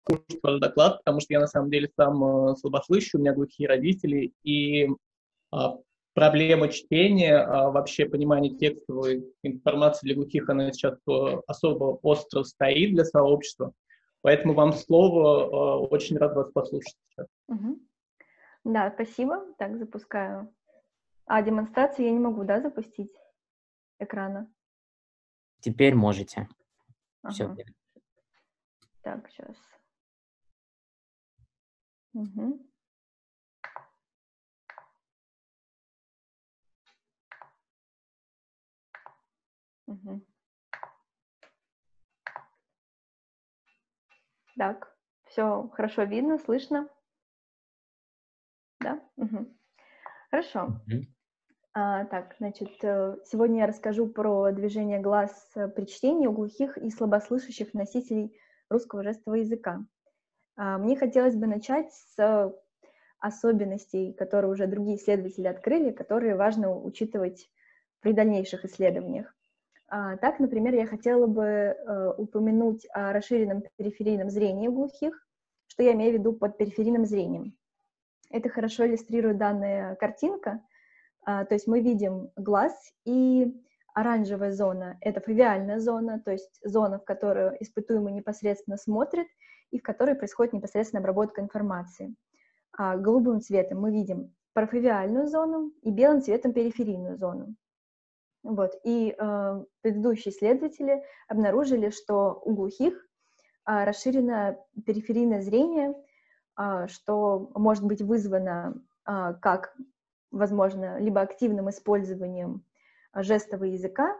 слушать ваш доклад, потому что я на самом деле сам слабослышащий, у меня глухие родители, и проблема чтения, вообще понимание текстовой информации для глухих, она сейчас особо остро стоит для сообщества. Поэтому вам слово, очень рад вас послушать сейчас. Да, спасибо. Так, запускаю. Демонстрацию я не могу, да, запустить экрана? Теперь можете. Все. Ага. Так, сейчас. Угу. Угу. Так, все хорошо видно, слышно? Да? Угу. Хорошо. Так, значит, сегодня я расскажу про движение глаз при чтении у глухих и слабослышащих носителей русского жестового языка. Мне хотелось бы начать с особенностей, которые уже другие исследователи открыли, которые важно учитывать при дальнейших исследованиях. Так, например, я хотела бы упомянуть о расширенном периферийном зрении у глухих, что я имею в виду под периферийным зрением. Это хорошо иллюстрирует данная картинка. То есть мы видим глаз, и оранжевая зона — это фовиальная зона, то есть зона, в которую испытуемый непосредственно смотрит и в которой происходит непосредственная обработка информации. Голубым цветом мы видим парафовиальную зону и белым цветом периферийную зону. Вот. И предыдущие исследователи обнаружили, что у глухих расширено периферийное зрение, что может быть вызвано как, возможно, либо активным использованием жестового языка,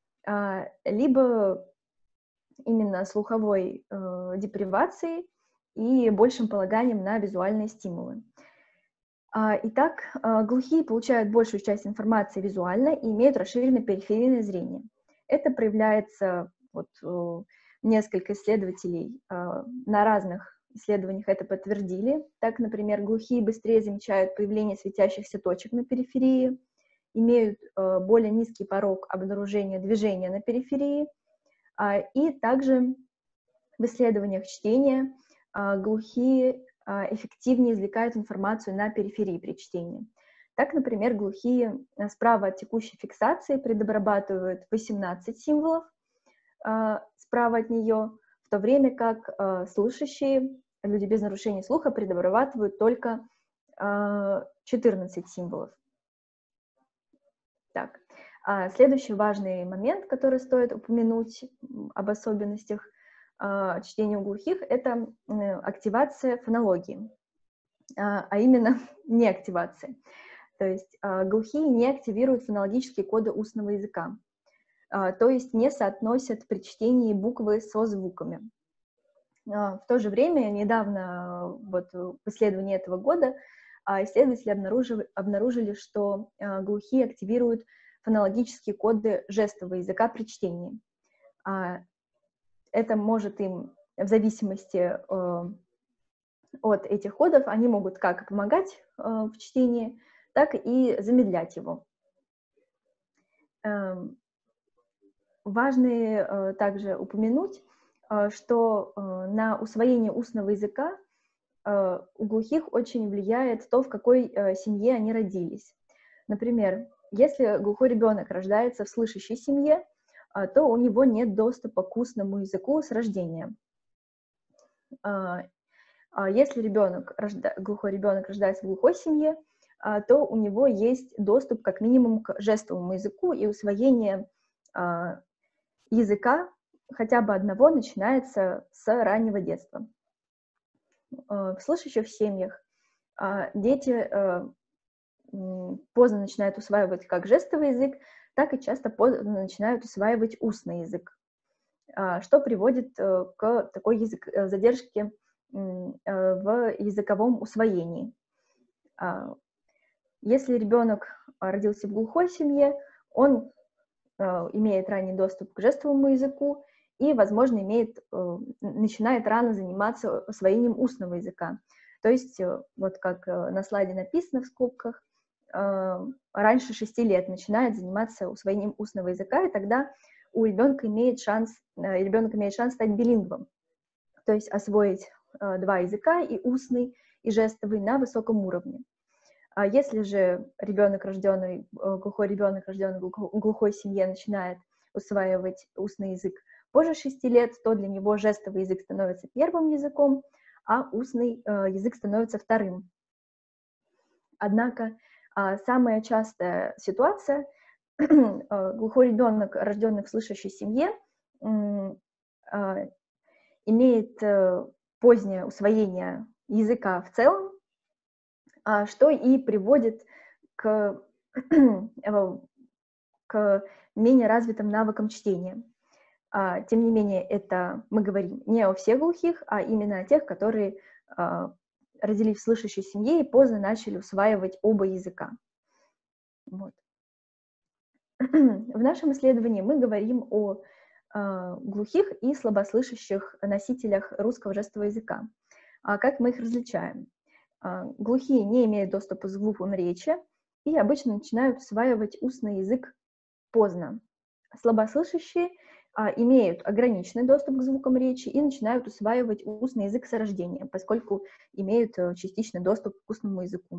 либо именно слуховой депривацией и большим полаганием на визуальные стимулы. Итак, глухие получают большую часть информации визуально и имеют расширенное периферийное зрение. Это проявляется, несколько исследователей на разных исследованиях это подтвердили. Так, например, глухие быстрее замечают появление светящихся точек на периферии, имеют более низкий порог обнаружения движения на периферии, и также в исследованиях чтения глухие эффективнее извлекают информацию на периферии при чтении. Так, например, глухие справа от текущей фиксации предобрабатывают 18 символов справа от нее, в то время как слышащие, люди без нарушения слуха, предобрабатывают только 14 символов. Так. Следующий важный момент, который стоит упомянуть об особенностях чтения у глухих, это активация фонологии, а именно неактивация. То есть глухие не активируют фонологические коды устного языка, то есть не соотносят при чтении буквы со звуками. В то же время, недавно, в исследовании этого года, исследователи обнаружили, что глухие активируют фонологические коды жестового языка при чтении. Это может им, в зависимости от этих кодов, они могут как помогать в чтении, так и замедлять его. Важно также упомянуть, что на усвоение устного языка у глухих очень влияет то, в какой семье они родились. Например, если глухой ребенок рождается в слышащей семье, то у него нет доступа к устному языку с рождения. Если глухой ребенок рождается в глухой семье, то у него есть доступ как минимум к жестовому языку, и усвоение языка хотя бы одного начинается с раннего детства. В слышащих семьях дети поздно начинают усваивать как жестовый язык, так и часто поздно начинают усваивать устный язык, что приводит к такой задержке в языковом усвоении. Если ребенок родился в глухой семье, он имеет ранний доступ к жестовому языку и, возможно, начинает рано заниматься освоением устного языка. То есть, вот как на слайде написано в скобках, раньше 6 лет начинает заниматься усвоением устного языка, и тогда ребенок имеет шанс стать билингвом, то есть освоить два языка, и устный, и жестовый, на высоком уровне. А если же глухой ребенок, рожденный в глухой семье, начинает усваивать устный язык позже 6 лет, то для него жестовый язык становится первым языком, а устный язык становится вторым. Однако самая частая ситуация — глухой ребенок, рожденный в слышащей семье, имеет позднее усвоение языка в целом, что и приводит к менее развитым навыкам чтения. Тем не менее, это мы говорим не о всех глухих, а именно о тех, которые родились в слышащей семье и поздно начали усваивать оба языка. Вот. В нашем исследовании мы говорим о глухих и слабослышащих носителях русского жестового языка. Как мы их различаем? Глухие не имеют доступа к звукам речи и обычно начинают усваивать устный язык поздно. Слабослышащие имеют ограниченный доступ к звукам речи и начинают усваивать устный язык с рождения, поскольку имеют частичный доступ к устному языку.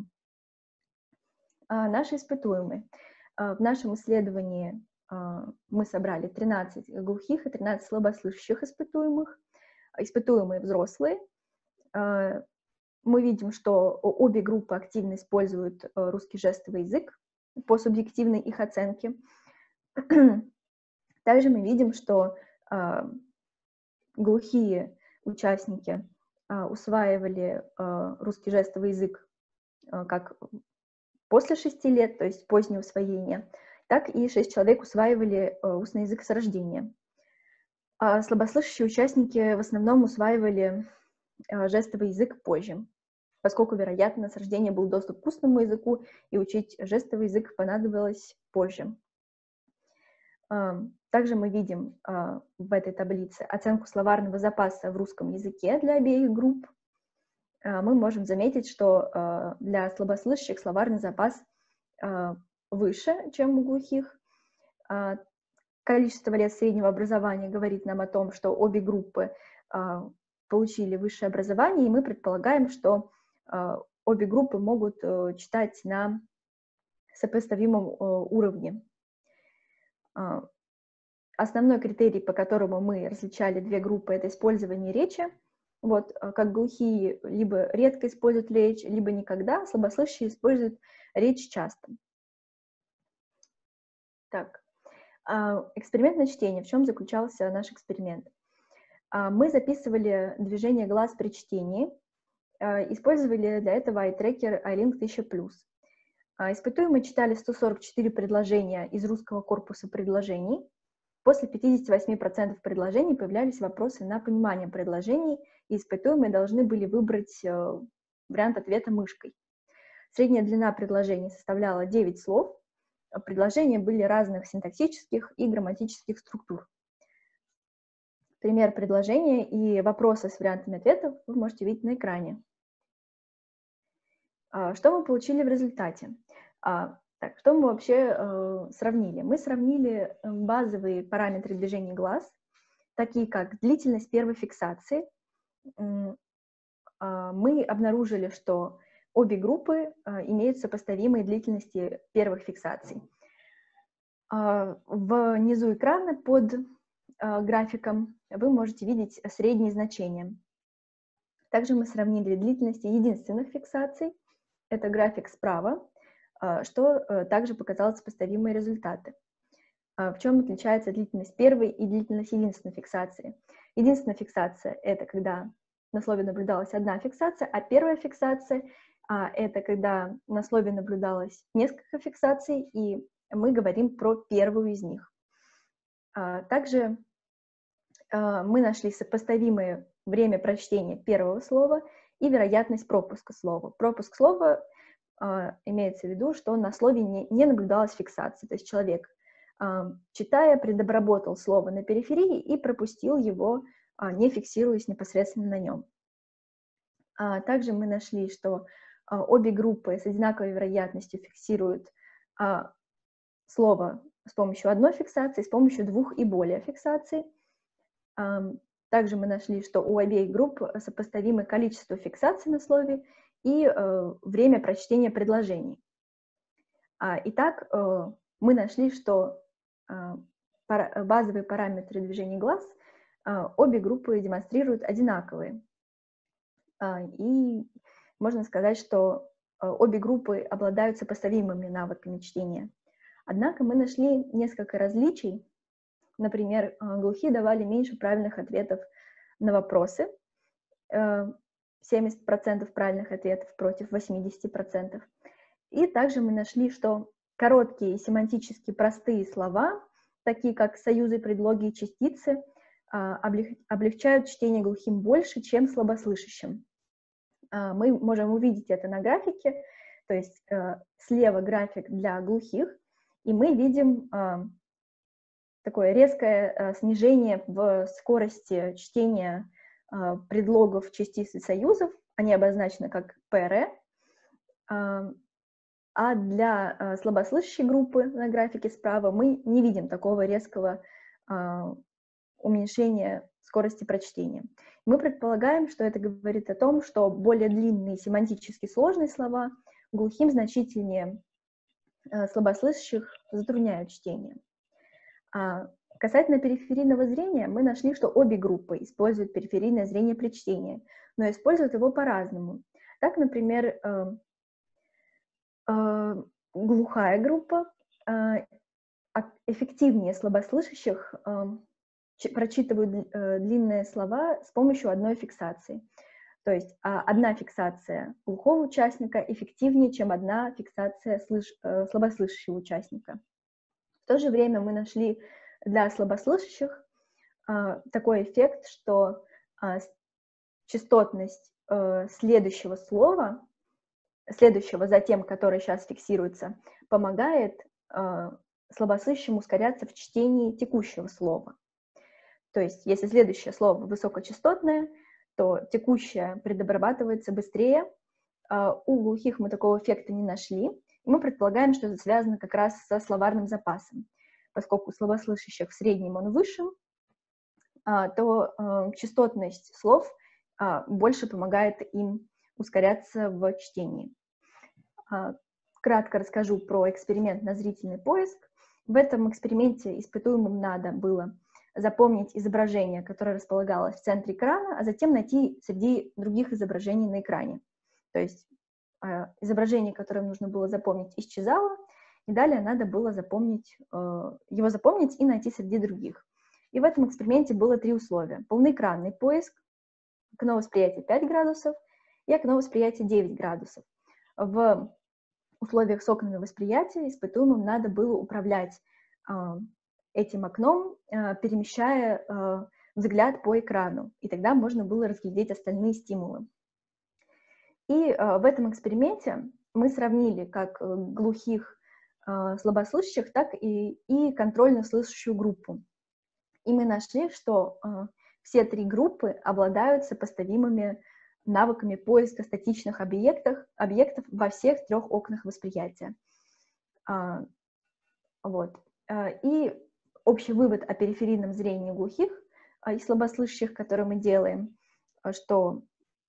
Наши испытуемые. В нашем исследовании мы собрали 13 глухих и 13 слабослышащих испытуемых. Испытуемые взрослые. Мы видим, что обе группы активно используют русский жестовый язык по субъективной их оценке. Также мы видим, что глухие участники усваивали русский жестовый язык как после 6 лет, то есть позднее усвоение, так и 6 человек усваивали устный язык с рождения. Слабослышащие участники в основном усваивали жестовый язык позже, поскольку, вероятно, с рождения был доступ к устному языку, и учить жестовый язык понадобилось позже. Также мы видим в этой таблице оценку словарного запаса в русском языке для обеих групп. Мы можем заметить, что для слабослышащих словарный запас выше, чем у глухих. Количество лет среднего образования говорит нам о том, что обе группы получили высшее образование, и мы предполагаем, что обе группы могут читать на сопоставимом уровне. Основной критерий, по которому мы различали две группы, это использование речи. Вот, как глухие либо редко используют речь, либо никогда, слабослышащие используют речь часто. Так, эксперимент на чтение. В чем заключался наш эксперимент? Мы записывали движение глаз при чтении, использовали для этого iTracker iLink 1000+. Испытуемые читали 144 предложения из русского корпуса предложений. После 58% предложений появлялись вопросы на понимание предложений, и испытуемые должны были выбрать вариант ответа мышкой. Средняя длина предложений составляла 9 слов. Предложения были разных синтаксических и грамматических структур. Пример предложения и вопросы с вариантами ответов вы можете видеть на экране. Что мы получили в результате? Так, что мы вообще сравнили? Мы сравнили базовые параметры движения глаз, такие как длительность первой фиксации. Мы обнаружили, что обе группы имеют сопоставимые длительности первых фиксаций. Внизу экрана под графиком вы можете видеть средние значения. Также мы сравнили длительности единственных фиксаций. Это график справа, что также показало сопоставимые результаты. В чем отличается длительность первой и длительность единственной фиксации? Единственная фиксация — это когда на слове наблюдалась одна фиксация, а первая фиксация — это когда на слове наблюдалось несколько фиксаций, и мы говорим про первую из них. Также мы нашли сопоставимое время прочтения первого слова и вероятность пропуска слова. Пропуск слова имеется в виду, что на слове не наблюдалась фиксация, то есть человек, читая, предобработал слово на периферии и пропустил его, не фиксируясь непосредственно на нем. Также мы нашли, что обе группы с одинаковой вероятностью фиксируют слово с помощью одной фиксации, с помощью двух и более фиксаций. Также мы нашли, что у обеих групп сопоставимы количество фиксаций на слове и время прочтения предложений. Итак, мы нашли, что базовые параметры движения глаз обе группы демонстрируют одинаковые. И можно сказать, что обе группы обладают сопоставимыми навыками чтения. Однако мы нашли несколько различий. Например, глухие давали меньше правильных ответов на вопросы, 70% правильных ответов против 80%. И также мы нашли, что короткие семантически простые слова, такие как союзы, предлоги и частицы, облегчают чтение глухим больше, чем слабослышащим. Мы можем увидеть это на графике, то есть слева график для глухих, и мы видим такое резкое снижение в скорости чтения предлогов, частиц и союзов, они обозначены как ПР, а для слабослышащей группы на графике справа мы не видим такого резкого уменьшения скорости прочтения. Мы предполагаем, что это говорит о том, что более длинные семантически сложные слова глухим значительнее слабослышащих затрудняют чтение. Касательно периферийного зрения, мы нашли, что обе группы используют периферийное зрение при чтении, но используют его по-разному. Так, например, глухая группа эффективнее слабослышащих прочитывают длинные слова с помощью одной фиксации. То есть одна фиксация глухого участника эффективнее, чем одна фиксация слабослышащего участника. В то же время мы нашли для слабослышащих такой эффект, что частотность следующего слова, следующего за тем, который сейчас фиксируется, помогает слабослышащим ускоряться в чтении текущего слова. То есть, если следующее слово высокочастотное, то текущее предобрабатывается быстрее. У глухих мы такого эффекта не нашли. И мы предполагаем, что это связано как раз со словарным запасом. Поскольку у слабослышащих в среднем он выше, то частотность слов больше помогает им ускоряться в чтении. Кратко расскажу про эксперимент на зрительный поиск. В этом эксперименте испытуемым надо было запомнить изображение, которое располагалось в центре экрана, а затем найти среди других изображений на экране. То есть изображение, которое нужно было запомнить, исчезало, и далее надо было его запомнить и найти среди других. И в этом эксперименте было 3 условия. Полноэкранный поиск, окно восприятия 5 градусов и окно восприятия 9 градусов. В условиях с окнами восприятия испытуемым надо было управлять этим окном, перемещая взгляд по экрану, и тогда можно было разглядеть остальные стимулы. И в этом эксперименте мы сравнили как глухих слабослышащих, так и контрольно слышащую группу. И мы нашли, что все 3 группы обладают сопоставимыми навыками поиска статичных объектов во всех 3 окнах восприятия. Вот. И общий вывод о периферийном зрении глухих и слабослышащих, который мы делаем, что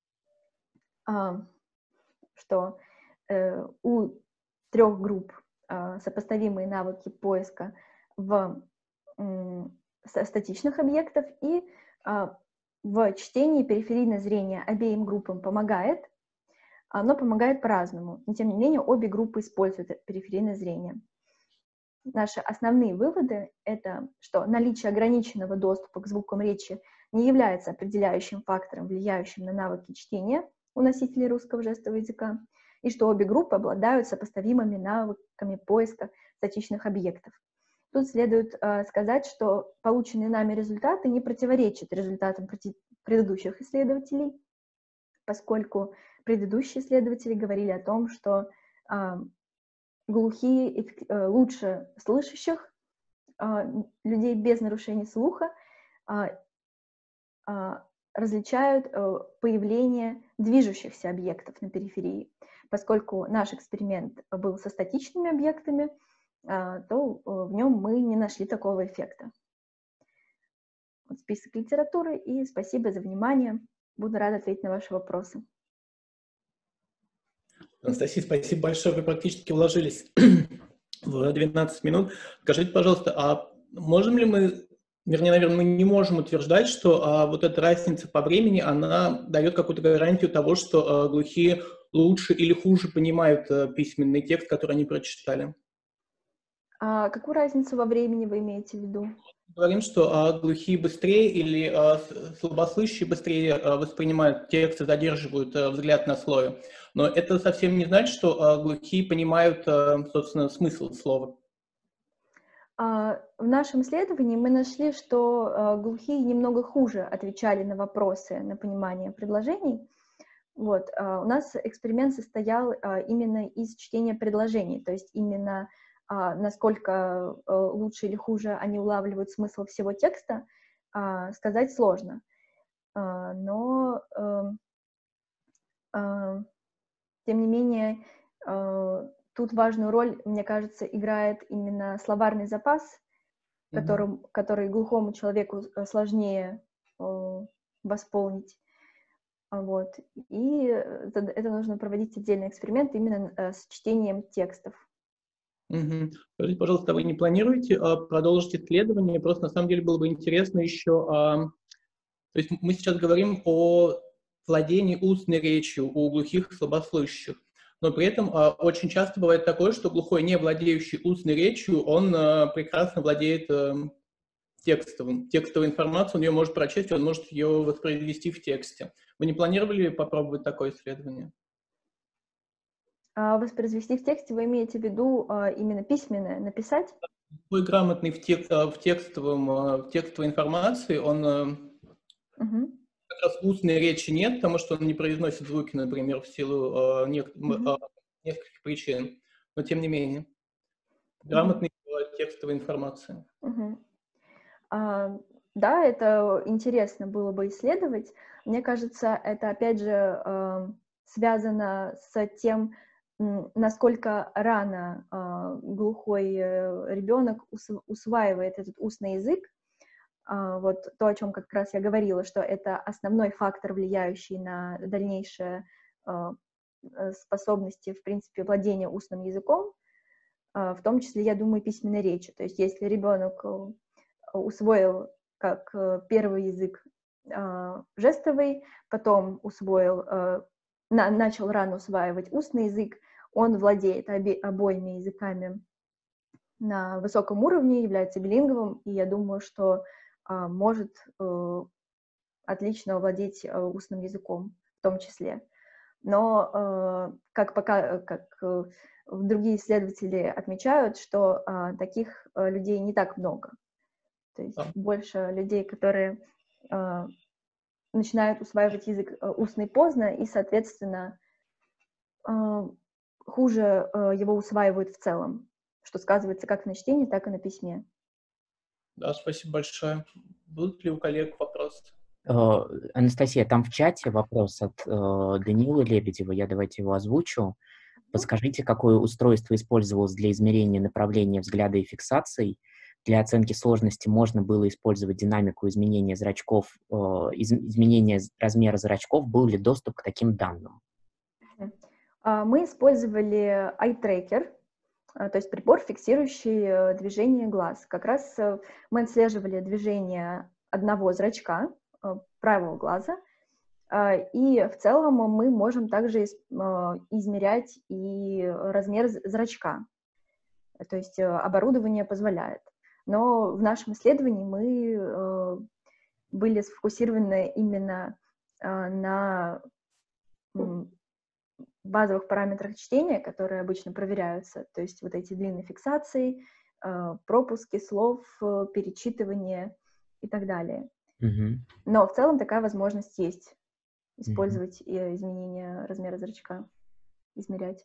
у 3 групп сопоставимые навыки поиска в статичных объектов, и в чтении периферийное зрение обеим группам помогает, но помогает по-разному. Но, тем не менее, обе группы используют периферийное зрение. Наши основные выводы — это, что наличие ограниченного доступа к звукам речи не является определяющим фактором, влияющим на навыки чтения у носителей русского жестового языка, и что обе группы обладают сопоставимыми навыками поиска статичных объектов. Тут следует сказать, что полученные нами результаты не противоречат результатам предыдущих исследователей, поскольку предыдущие исследователи говорили о том, что глухие лучше слышащих людей без нарушений слуха различают появление движущихся объектов на периферии. Поскольку наш эксперимент был со статичными объектами, то в нем мы не нашли такого эффекта. вот список литературы, и спасибо за внимание. Буду рада ответить на ваши вопросы. Анастасия, спасибо большое, вы практически уложились в 12 минут. Скажите, пожалуйста, а можем ли мы, вернее, наверное, мы не можем утверждать, что вот эта разница по времени, она дает какую-то гарантию того, что глухие лучше или хуже понимают письменный текст, который они прочитали? А какую разницу во времени вы имеете в виду? Говорим, что глухие быстрее или слабослышащие быстрее воспринимают текст и задерживают взгляд на слове. Но это совсем не значит, что глухие понимают, собственно, смысл слова. В нашем исследовании мы нашли, что глухие немного хуже отвечали на вопросы, на понимание предложений. Вот. У нас эксперимент состоял именно из чтения предложений, то есть именно насколько лучше или хуже они улавливают смысл всего текста, сказать сложно. Но, тем не менее, тут важную роль, мне кажется, играет именно словарный запас, который глухому человеку сложнее восполнить. Вот. И это нужно проводить отдельный эксперимент именно с чтением текстов. Скажите, пожалуйста, вы не планируете продолжить исследование? Просто на самом деле было бы интересно еще... То есть мы сейчас говорим о владении устной речью у глухих и слабослышащих. Но при этом очень часто бывает такое, что глухой, не владеющий устной речью, он прекрасно владеет текстовой информацией, он ее может прочесть, он может ее воспроизвести в тексте. Вы не планировали попробовать такое исследование? Воспроизвести в тексте вы имеете в виду именно письменное, написать? Глухой грамотный в текстовой информации, он... Как раз устной речи нет, потому что он не произносит звуки, например, в силу нескольких причин. Но тем не менее, грамотной текстовой информации. Да, это интересно было бы исследовать. Мне кажется, это, опять же, связано с тем, насколько рано глухой ребенок усваивает этот устный язык. Вот то, о чем как раз я говорила, что это основной фактор, влияющий на дальнейшие способности, в принципе, владения устным языком, в том числе, я думаю, письменной речи. То есть если ребенок усвоил как первый язык жестовый, потом начал рано усваивать устный язык, он владеет обоими языками на высоком уровне, является билинговым, и я думаю, что может отлично владеть устным языком в том числе. Но, как другие исследователи отмечают, что таких людей не так много. То есть больше людей, которые начинают усваивать язык устный поздно и, соответственно, хуже его усваивают в целом, что сказывается как на чтении, так и на письме. Да, спасибо большое. Будут ли у коллег вопросы? Анастасия, там в чате вопрос от Даниила Лебедева, я давайте его озвучу. Подскажите, какое устройство использовалось для измерения направления взгляда и фиксаций? Для оценки сложности можно было использовать динамику изменения зрачков, изменения размера зрачков, был ли доступ к таким данным? Мы использовали eye-tracker, то есть прибор, фиксирующий движение глаз. Как раз мы отслеживали движение одного зрачка, правого глаза, и в целом мы можем также измерять и размер зрачка. То есть оборудование позволяет. Но в нашем исследовании мы были сфокусированы именно на базовых параметрах чтения, которые обычно проверяются, то есть вот эти длинные фиксации, пропуски слов, перечитывание и так далее. Но в целом такая возможность есть, использовать изменение размера зрачка, измерять.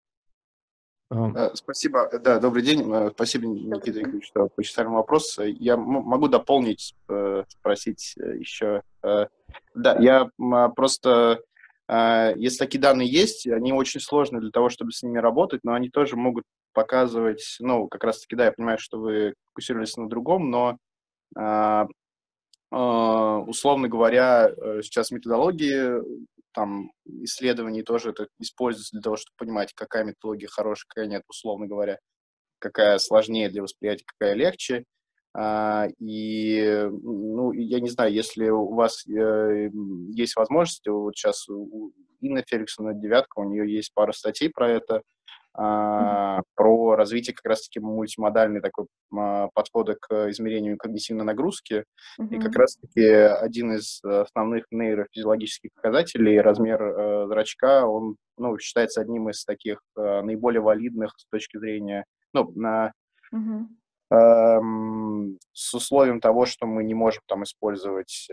Спасибо. Да, добрый день. Спасибо, Никита Игоревич, что почитали вопрос. Я могу дополнить, спросить еще. Да, я просто... Если такие данные есть, они очень сложны для того, чтобы с ними работать, но они тоже могут показывать, ну, как раз-таки, да, я понимаю, что вы фокусировались на другом, но условно говоря, сейчас методологии там исследований тоже это используется для того, чтобы понимать, какая методология хорошая, какая нет, условно говоря, какая сложнее для восприятия, какая легче. И, ну, я не знаю, если у вас есть возможность, вот сейчас у Инны Феликсона девятка, у нее есть пара статей про это, про развитие как раз-таки мультимодальной такой подхода к измерению когнитивной нагрузки. И как раз-таки один из основных нейрофизиологических показателей, размер зрачка, он, ну, считается одним из таких наиболее валидных с точки зрения, ну, с условием того, что мы не можем там использовать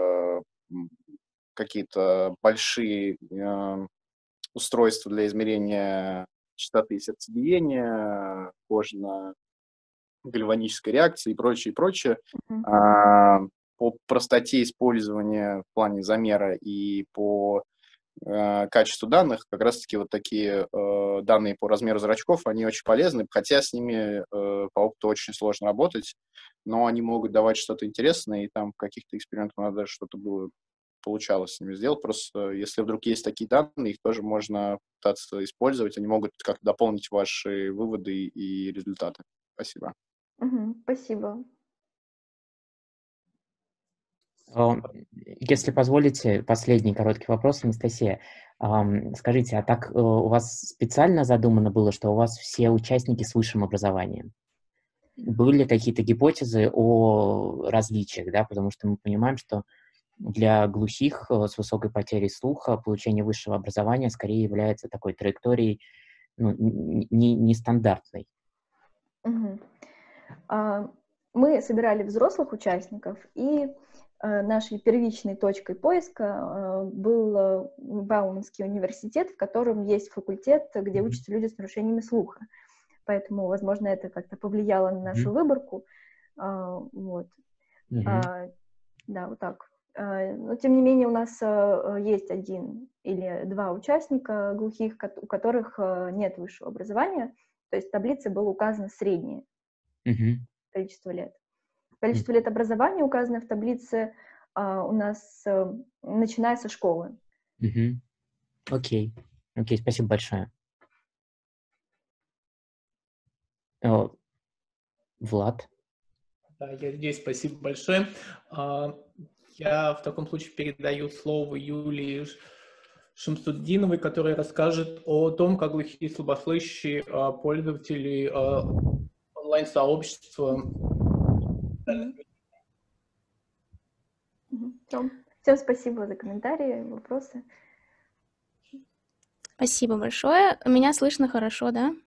какие-то большие устройства для измерения частоты сердцебиения, кожно-гальванической реакции и прочее, и прочее. По простоте использования в плане замера и по качеству данных, как раз-таки вот такие данные по размеру зрачков, они очень полезны, хотя с ними по опыту очень сложно работать, но они могут давать что-то интересное, и там в каких-то экспериментах надо что-то было получалось с ними сделать. Просто если вдруг есть такие данные, их тоже можно пытаться использовать, они могут как-то дополнить ваши выводы и результаты. Спасибо. Спасибо. Если позволите, последний короткий вопрос, Анастасия. Скажите, а так у вас специально задумано было, что у вас все участники с высшим образованием? Были какие-то гипотезы о различиях, да? Потому что мы понимаем, что для глухих с высокой потерей слуха получение высшего образования скорее является такой траекторией, ну, нестандартной. Мы собирали взрослых участников, и нашей первичной точкой поиска был Бауманский университет, в котором есть факультет, где учатся люди с нарушениями слуха. Поэтому, возможно, это как-то повлияло на нашу выборку. Вот. Да, вот так. Но, тем не менее, у нас есть один или два участника глухих, у которых нет высшего образования. То есть в таблице было указано среднее количество лет. Количество лет образования указано в таблице у нас, начиная со школы. Окей, спасибо большое. Влад? Да, я здесь, спасибо большое. Я в таком случае передаю слово Юлии Шамсуддиновой, которая расскажет о том, как глухие и слабослышащие пользователи онлайн-сообщества. Всем спасибо за комментарии, вопросы. Спасибо большое. Меня слышно хорошо, да?